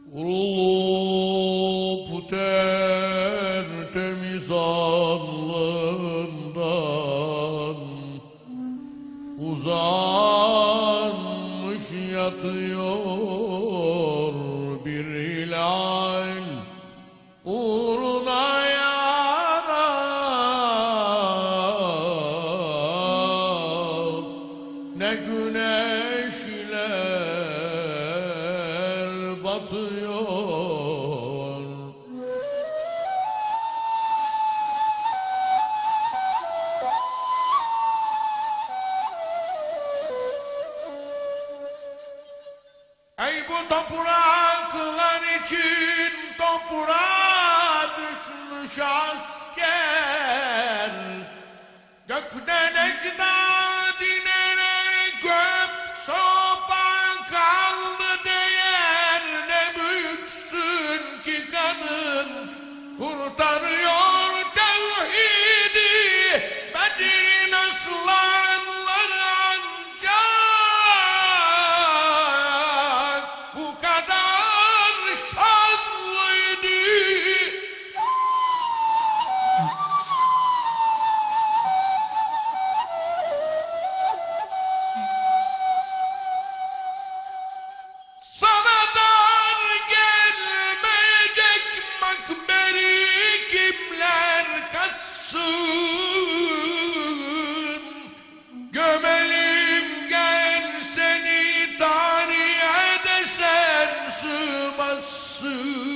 Vurulup tertemiz alnından uzanmış yatıyor bir hilal uğruna yanar ne güneşler batıyor. Ey bu topraklar için toprağa düşmüş asker, gökten ecdad inerek göp sopa kaldı değer, ne büyüksün ki kadın kurtarıyor tevhidi, Bedir'in aslanları ancak bu kadar şanlıydı. Sana dar gelmeyecek makberi kimler kassın, gömelim gel seni tarihe de sen sığmazsın.